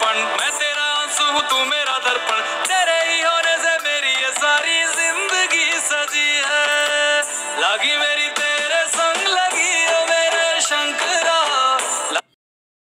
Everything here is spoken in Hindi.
बचपन, मैं तेरा आंसू हूँ तू मेरा दर्पण, तेरे ही होने